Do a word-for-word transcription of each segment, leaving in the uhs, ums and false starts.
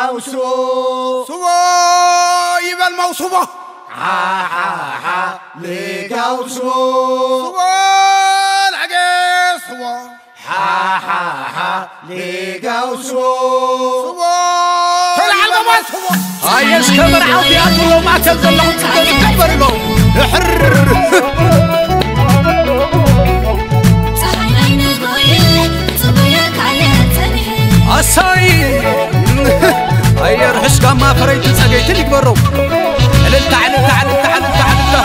لقاو سو سو يبقى الموصوبة ها ها ها لقاو سو سو العقيس سو ها ها ها لقاو سو سو طلع القمر سو هاي اسكبر عاطي أطلو ما تلقلهم تكبر له حرر أساي هاي رحش كما فريت سقيت لك برو علل تعال تعال تعال تعال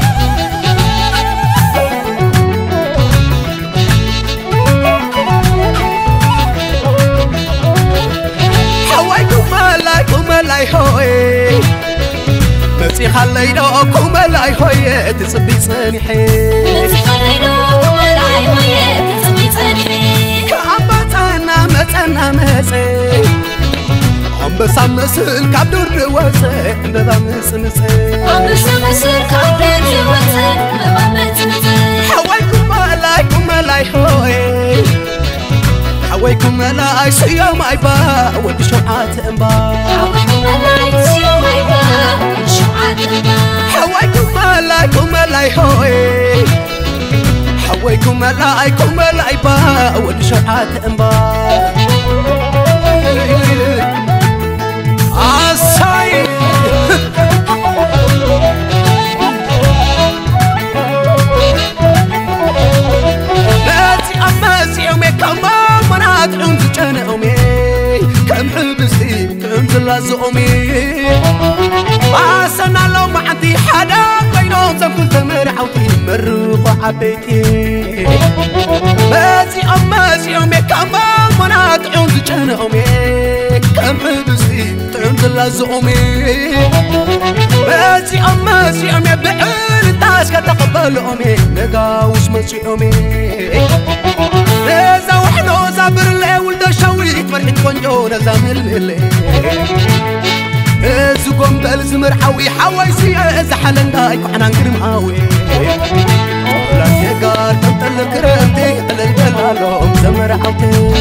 حوايكم ملايكم ملاي هوي مسي خليناكم ملاي هوي تصبي صنيحي مسي خليناكم ملاي هوي تصبي صنيحي كأبتنا متنا مسي عم بسمسل كابدور وسي ببمسمسل عم بسمسل كابدور وسي ببمسمسل حوايكم ملايكم ملاي هوي حوايكم ملاي سيوم عيبا ودي شوعات انبا حوايكم ملاي سيوم عيبا ودي شوعات انبا حوايكم ملايكم ملاي هوي حوايكم ملايكم ملاي با ودي شوعات انبا عصاي ناتي أماسي يومي كمان مناطعون تجانا أمي كم حبستي كم تلازقومي عاسنا لو ما عندي حدا بينهم زنكل تمر عوتي مرق عبيتي ماسي أماسي يومي كمان مناطعون تجانا أمي كم حبستي كم تلازقومي ماسي أماسي يومي بعين تاس كتقبل أمي نقاوش ماشي أمي نزا وحنو زابر لي ولد شويت فرحت كونجو نزا ململي زقوم بلزمر حوي حوي سي إذا حلنقاي كحنا نكرم هاوي لا تيقار تنطل كرمتي على الجلالهم زمر عوتي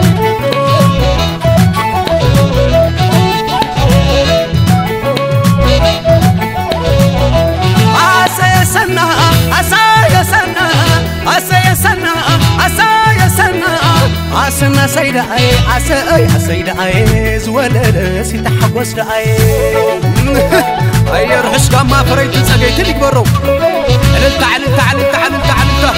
عسى سنة عسى سنة عسى سنة عسى سنة عسى سيدة أي عسى أي عسى أي زولة سيتحوس لأي أي رحش كما فريت سقيت لك برو علل تعال تعال تعال تعال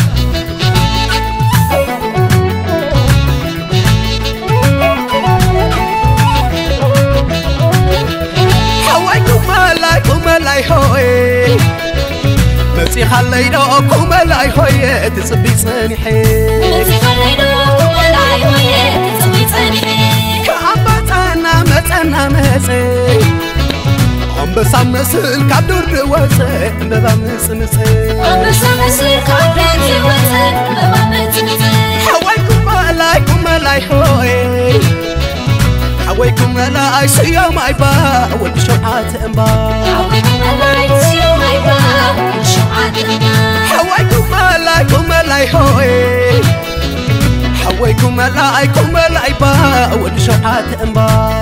حوايكم ملايكم ملاي هوي مسي خليناكم ملاي هوي تصبي صنيحي مسي خليناكم ملاي هوي تصبي صنيحي كأبتنا متنا مسي عم بسمسل كابدور وسي ببمسمسل عم بسمسل كابدور وسي ببمسمسل حوايكم ملايكم ملاي هوي حوايكم ملاي سيوم عيبا ودي شوعات انبا حوايكم ملاي سيوم عيبا ودي شوعات انبا حوايكم ملايكم ملاي هوي حوايكم ملايكم ملاي با ودي شوعات انبا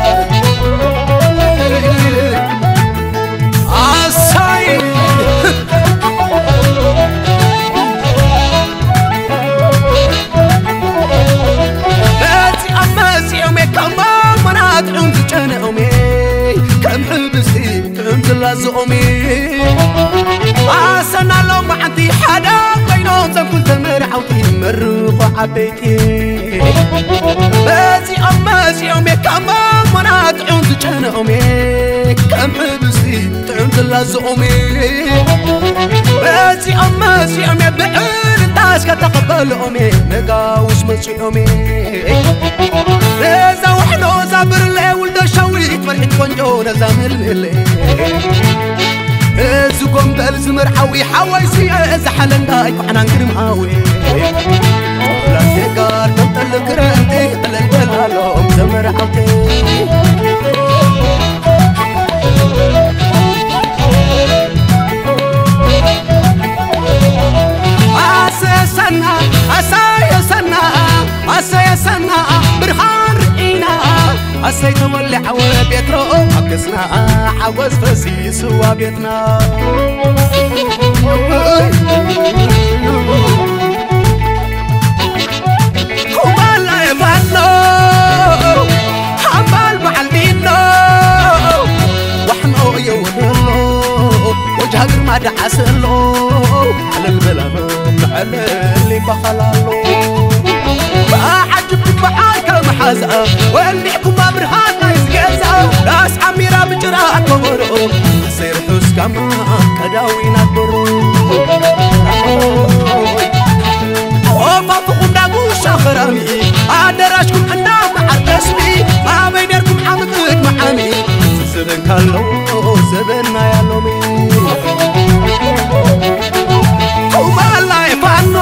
عصاي ناتي أماسي يومي كمان مناطعون تجانا أمي كم حبستي كم تلازقومي عاسنا لو ما عندي حدا بينهم زنكل تمر عوتي مرق عبيتي ماسي أماسي يومي كمان مناطعون تجانا أمي كم حبستي كم تلازقومي ماسي أماسي يومي بعين تاس كتقبل أمي نقاوش ماشي أمي نزا وحنو زابر لي ولد شويت فرحت كونجو نزا ململي زقوم بلزمر حوي حوي سي إذا حلنقاي كحنا نكرم هاوي لا تيقار تنطل كرمتي على الجلالهم زمر عوتي عسى سنة عسى سنة عسى سنة برهان رئينا عسى تولع حوس فسي سوا بيتنا كمان لا يفنو حمال معلمينو وحنو يودلو وجهك ما دعسلو على البلانو على اللي بخلالو عجبك بحالك محازة والليكم برهان يزقزة راس عميرة بجراء كبرو سير حس كما كداوين أكبرو وفاقكم داقوش أخرامي أدراشكم أنا معرسمي ما بينكم حمدك محامي سبن كالو سبننا يالومي وما لا يفعنو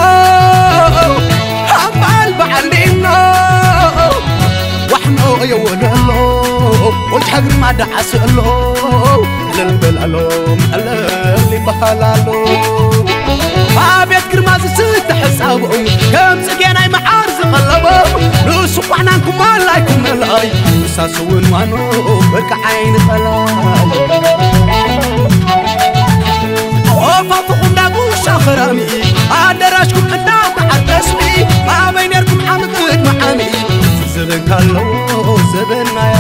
حمال بعلينو وحنو يولو وجهك ما دعسلو للبلالو اللي بخلالو عابيت كرماز ست حسابو كم سقيناي معارز قلبو نوسو وحنانكم مالايكم ملاي ساسوون وانو برك عين خلال وفاقكم داقوش أخرامي أدراشكم أنا معرسمي ما بينكم حمدك محامي زبن كالو زبننا